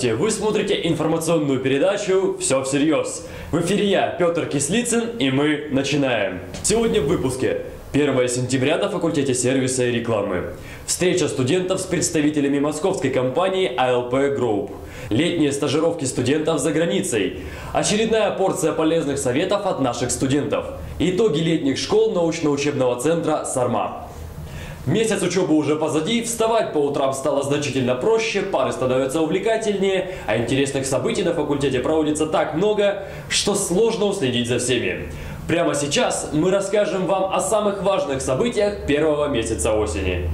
Здравствуйте! Вы смотрите информационную передачу «Все всерьез». В эфире я, Петр Кислицын, и мы начинаем. Сегодня в выпуске. 1 сентября на факультете сервиса и рекламы. Встреча студентов с представителями московской компании ALP Group. Летние стажировки студентов за границей. Очередная порция полезных советов от наших студентов. Итоги летних школ научно-учебного центра «Сарма». Месяц учебы уже позади, вставать по утрам стало значительно проще, пары становятся увлекательнее, а интересных событий на факультете проводится так много, что сложно уследить за всеми. Прямо сейчас мы расскажем вам о самых важных событиях первого месяца осени.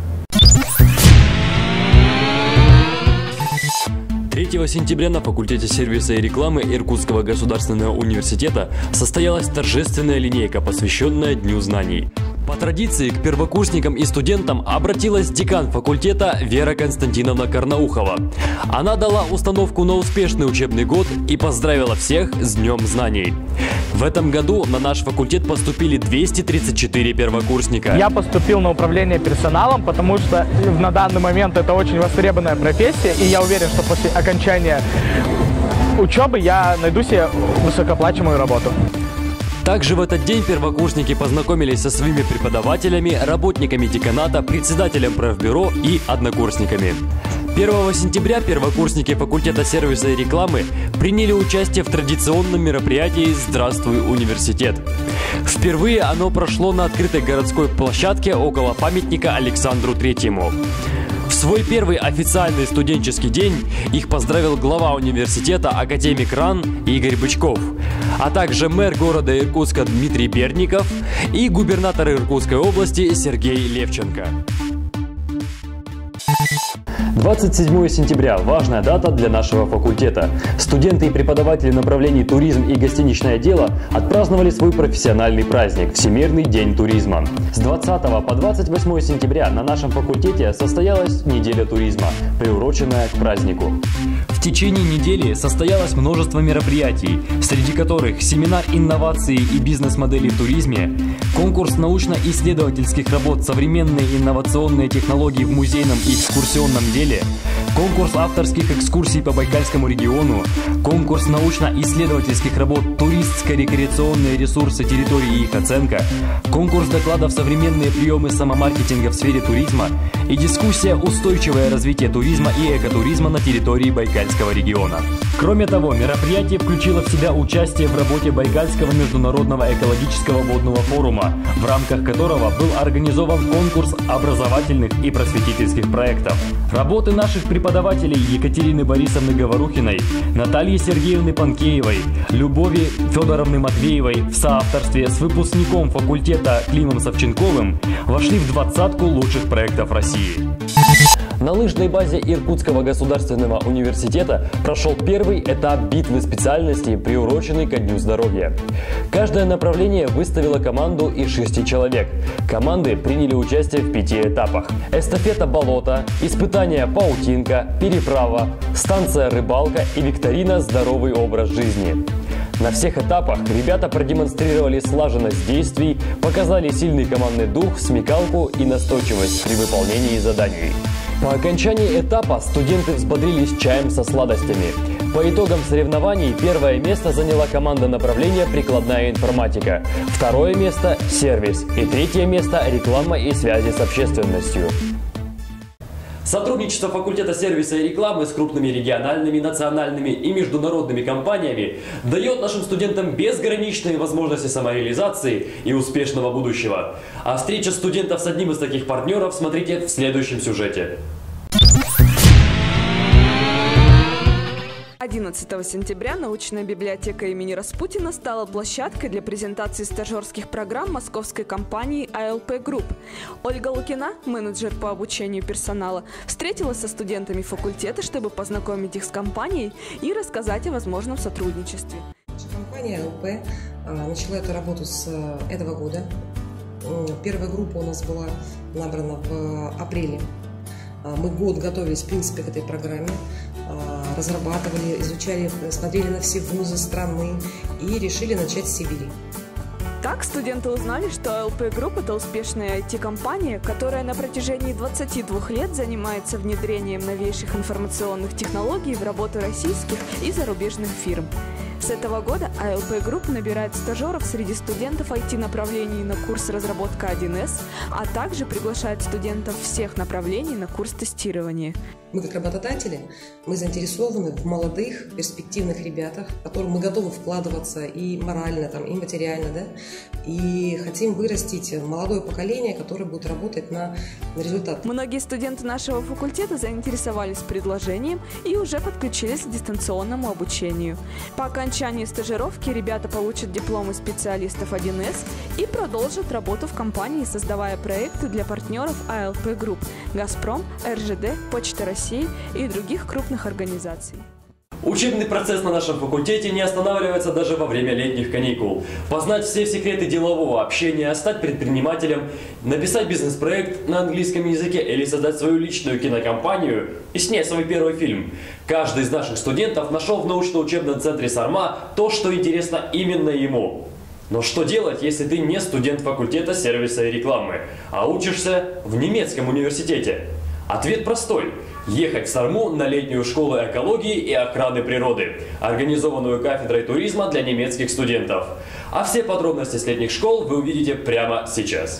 3 сентября на факультете сервиса и рекламы Иркутского государственного университета состоялась торжественная линейка, посвященная Дню знаний. По традиции к первокурсникам и студентам обратилась декан факультета Вера Константиновна Карнаухова. Она дала установку на успешный учебный год и поздравила всех с Днем знаний. В этом году на наш факультет поступили 234 первокурсника. Я поступил на управление персоналом, потому что на данный момент это очень востребованная профессия, и я уверен, что после окончания учебы я найду себе высокооплачиваемую работу. Также в этот день первокурсники познакомились со своими преподавателями, работниками деканата, председателем профбюро и однокурсниками. 1 сентября первокурсники факультета сервиса и рекламы приняли участие в традиционном мероприятии «Здравствуй, университет». Впервые оно прошло на открытой городской площадке около памятника Александру Третьему. В свой первый официальный студенческий день их поздравил глава университета академик РАН Игорь Бычков, а также мэр города Иркутска Дмитрий Берников и губернатор Иркутской области Сергей Левченко. 27 сентября – важная дата для нашего факультета. Студенты и преподаватели направлений туризм и гостиничное дело отпраздновали свой профессиональный праздник – Всемирный день туризма. С 20 по 28 сентября на нашем факультете состоялась неделя туризма, приуроченная к празднику. В течение недели состоялось множество мероприятий, среди которых семинар инноваций и бизнес-моделей в туризме, конкурс научно-исследовательских работ «Современные инновационные технологии в музейном и экскурсионном деле», конкурс авторских экскурсий по Байкальскому региону, конкурс научно-исследовательских работ «Туристско-рекреационные ресурсы территории и их оценка», конкурс докладов «Современные приемы самомаркетинга в сфере туризма» и дискуссия «Устойчивое развитие туризма и экотуризма на территории Байкальского региона». Кроме того, мероприятие включило в себя участие в работе Байкальского международного экологического водного форума, в рамках которого был организован конкурс образовательных и просветительских проектов. Работы наших преподавателей Екатерины Борисовны Говорухиной, Натальи Сергеевны Панкеевой, Любови Федоровны Матвеевой в соавторстве с выпускником факультета Климом Савченковым вошли в 20-ку лучших проектов России. На лыжной базе Иркутского государственного университета прошел первый этап битвы специальностей, приуроченный ко Дню здоровья. Каждое направление выставило команду из 6 человек. Команды приняли участие в 5 этапах. Эстафета «Болото», испытание «Паутинка», переправа, станция «Рыбалка» и викторина «Здоровый образ жизни». На всех этапах ребята продемонстрировали слаженность действий, показали сильный командный дух, смекалку и настойчивость при выполнении заданий. По окончании этапа студенты взбодрились чаем со сладостями. По итогам соревнований первое место заняла команда направления «Прикладная информатика», второе место – «Сервис» и третье место – «Реклама и связи с общественностью». Сотрудничество факультета сервиса и рекламы с крупными региональными, национальными и международными компаниями дает нашим студентам безграничные возможности самореализации и успешного будущего. А встреча студентов с одним из таких партнеров смотрите в следующем сюжете. 11 сентября научная библиотека имени Распутина стала площадкой для презентации стажерских программ московской компании ALP Group. Ольга Лукина, менеджер по обучению персонала, встретилась со студентами факультета, чтобы познакомить их с компанией и рассказать о возможном сотрудничестве. Компания ALP начала эту работу с этого года. Первая группа у нас была набрана в апреле. Мы год готовились, в принципе, к этой программе, разрабатывали, изучали, смотрели на все вузы страны и решили начать с Сибири. Так студенты узнали, что ALP Group – это успешная IT-компания, которая на протяжении 22 лет занимается внедрением новейших информационных технологий в работу российских и зарубежных фирм. С этого года ALP Group набирает стажеров среди студентов IT-направлений на курс разработка 1С, а также приглашает студентов всех направлений на курс тестирования. Мы как работодатели, мы заинтересованы в молодых, перспективных ребятах, в которых мы готовы вкладываться и морально, и материально, да, и хотим вырастить молодое поколение, которое будет работать на результат. Многие студенты нашего факультета заинтересовались предложением и уже подключились к дистанционному обучению. По окончании стажировки ребята получат дипломы специалистов 1С и продолжат работу в компании, создавая проекты для партнеров ALP Group, «Газпром», РЖД, Почта России и других крупных организаций. Учебный процесс на нашем факультете не останавливается даже во время летних каникул. Познать все секреты делового общения, стать предпринимателем, написать бизнес-проект на английском языке или создать свою личную кинокомпанию и снять свой первый фильм. Каждый из наших студентов нашел в научно-учебном центре САРМА то, что интересно именно ему. Но что делать, если ты не студент факультета сервиса и рекламы, а учишься в немецком университете? Ответ простой. Ехать в САРМУ на летнюю школу экологии и охраны природы, организованную кафедрой туризма для немецких студентов. А все подробности с летних школ вы увидите прямо сейчас.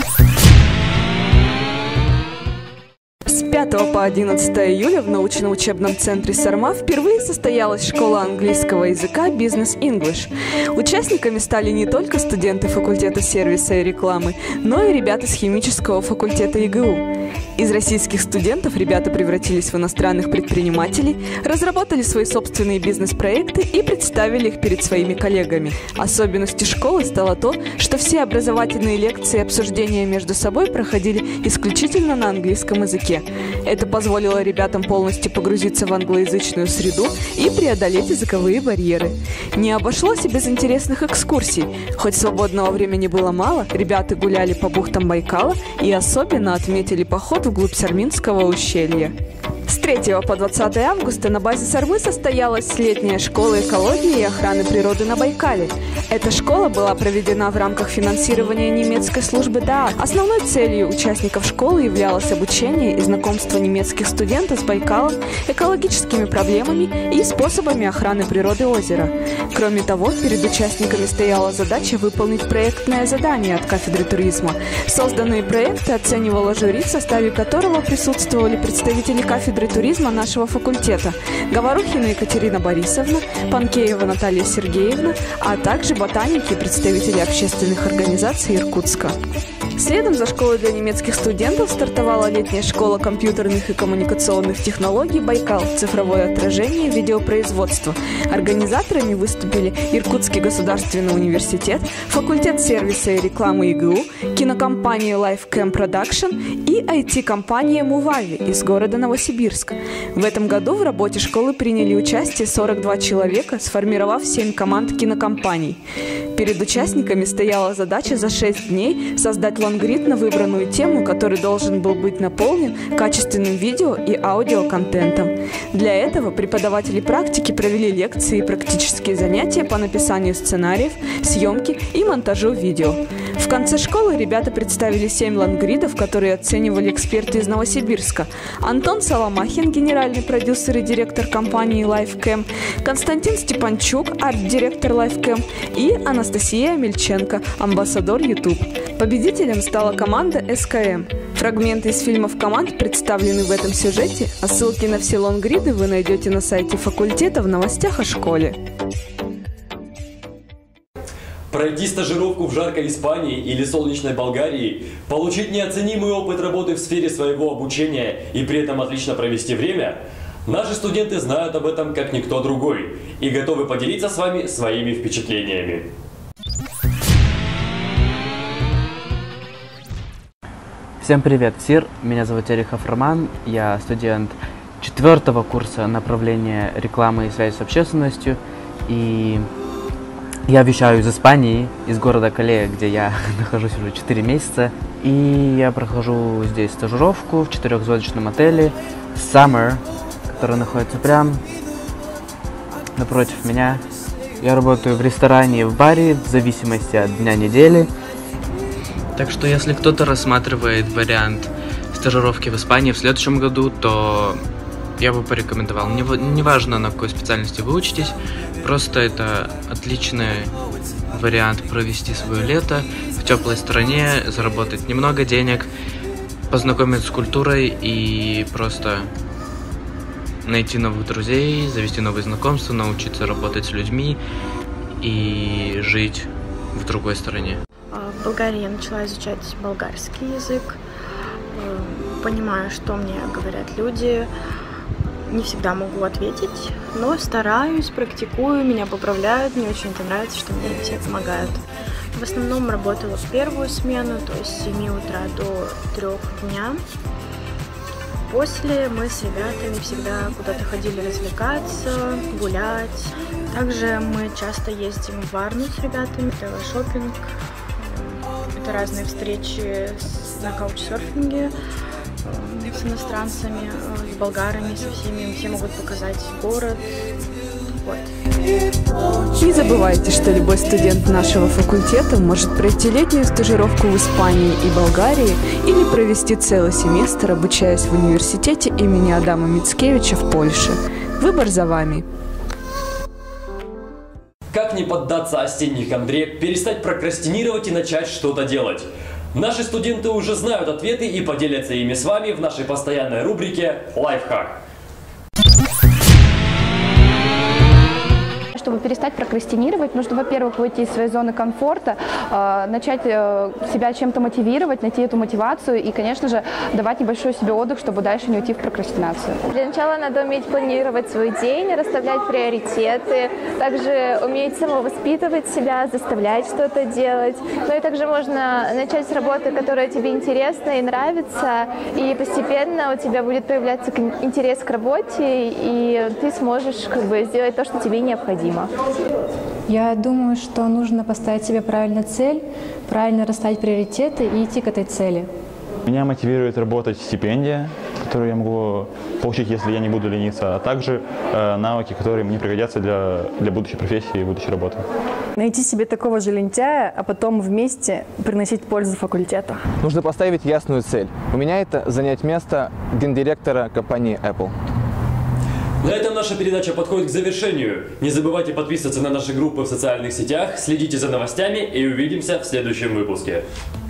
С 5 по 11 июля в научно-учебном центре САРМА впервые состоялась школа английского языка «Бизнес English». Участниками стали не только студенты факультета сервиса и рекламы, но и ребята с химического факультета ИГУ. Из российских студентов ребята превратились в иностранных предпринимателей, разработали свои собственные бизнес-проекты и представили их перед своими коллегами. Особенностью школы стало то, что все образовательные лекции и обсуждения между собой проходили исключительно на английском языке. Это позволило ребятам полностью погрузиться в англоязычную среду и преодолеть языковые барьеры. Не обошлось и без интересных экскурсий. Хоть свободного времени было мало, ребята гуляли по бухтам Байкала и особенно отметили поход вглубь Сарминского ущелья. С 3 по 20 августа на базе САРМы состоялась летняя школа экологии и охраны природы на Байкале. Эта школа была проведена в рамках финансирования немецкой службы ДААТ. Основной целью участников школы являлось обучение и знакомство немецких студентов с Байкалом, экологическими проблемами и способами охраны природы озера. Кроме того, перед участниками стояла задача выполнить проектное задание от кафедры туризма. Созданные проекты оценивало жюри, в составе которого присутствовали представители кафедры туризма нашего факультета: Говорухина Екатерина Борисовна, Панкеева Наталья Сергеевна, а также ботаники и представители общественных организаций Иркутска. Следом за школой для немецких студентов стартовала летняя школа компьютерных и коммуникационных технологий «Байкал. Цифровое отражение видеопроизводства». Организаторами выступили Иркутский государственный университет, факультет сервиса и рекламы ИГУ, кинокомпания LifeCam Production и IT-компания Мувави из города Новосибирск. В этом году в работе школы приняли участие 42 человека, сформировав 7 команд кинокомпаний. Перед участниками стояла задача за 6 дней создать лонгрид на выбранную тему, который должен был быть наполнен качественным видео и аудиоконтентом. Для этого преподаватели практики провели лекции и практические занятия по написанию сценариев, съемке и монтажу видео. В конце школы ребята представили 7 лонгридов, которые оценивали эксперты из Новосибирска: Антон Соломахин, генеральный продюсер и директор компании LifeCam, Константин Степанчук, арт-директор LifeCam, и Анастасия Мельченко, амбассадор YouTube. Победителем стала команда СКМ. Фрагменты из фильмов команд представлены в этом сюжете, а ссылки на все лонгриды вы найдете на сайте факультета в новостях о школе. Пройти стажировку в жаркой Испании или солнечной Болгарии, получить неоценимый опыт работы в сфере своего обучения и при этом отлично провести время – наши студенты знают об этом как никто другой и готовы поделиться с вами своими впечатлениями. Всем привет, СИР! Меня зовут Терехов Роман, я студент 4-го курса направления рекламы и связи с общественностью, и я вещаю из Испании, из города Кале, где я нахожусь уже 4 месяца, и я прохожу здесь стажировку в 4-звездочном отеле Summer, который находится прямо напротив меня, Я работаю в ресторане и в баре в зависимости от дня недели. Так что если кто-то рассматривает вариант стажировки в Испании в следующем году, то я бы порекомендовал. Неважно, на какой специальности вы учитесь, просто это отличный вариант провести свое лето в теплой стране, заработать немного денег, познакомиться с культурой и просто найти новых друзей, завести новые знакомства, научиться работать с людьми и жить в другой стране. В Болгарии я начала изучать болгарский язык, понимаю, что мне говорят люди, не всегда могу ответить, но стараюсь, практикую, меня поправляют, мне очень это нравится, что мне все помогают. В основном работала в первую смену, то есть с 7 утра до 3 дня. После мы с ребятами всегда куда-то ходили развлекаться, гулять. Также мы часто ездим в Варну с ребятами, это шопинг. Это разные встречи на каучсерфинге с иностранцами, с болгарами, со всеми. Все могут показать город. Вот. Не забывайте, что любой студент нашего факультета может пройти летнюю стажировку в Испании и Болгарии или провести целый семестр, обучаясь в университете имени Адама Мицкевича в Польше. Выбор за вами. Как не поддаться осенних хандре, перестать прокрастинировать и начать что-то делать? Наши студенты уже знают ответы и поделятся ими с вами в нашей постоянной рубрике «Лайфхак». Чтобы перестать прокрастинировать, нужно, во-первых, выйти из своей зоны комфорта, начать себя чем-то мотивировать, найти эту мотивацию и, конечно же, давать небольшой себе отдых, чтобы дальше не уйти в прокрастинацию. Для начала надо уметь планировать свой день, расставлять приоритеты, также уметь самовоспитывать себя, заставлять что-то делать. Ну и также можно начать с работы, которая тебе интересна и нравится, и постепенно у тебя будет появляться интерес к работе, и ты сможешь сделать то, что тебе необходимо. Я думаю, что нужно поставить себе правильную цель, правильно расставить приоритеты и идти к этой цели. Меня мотивирует работать стипендия, которую я могу получить, если я не буду лениться, а также навыки, которые мне пригодятся для будущей профессии и будущей работы. Найти себе такого же лентяя, а потом вместе приносить пользу факультету. Нужно поставить ясную цель. У меня это занять место гендиректора компании Apple. На этом наша передача подходит к завершению. Не забывайте подписываться на наши группы в социальных сетях, следите за новостями и увидимся в следующем выпуске.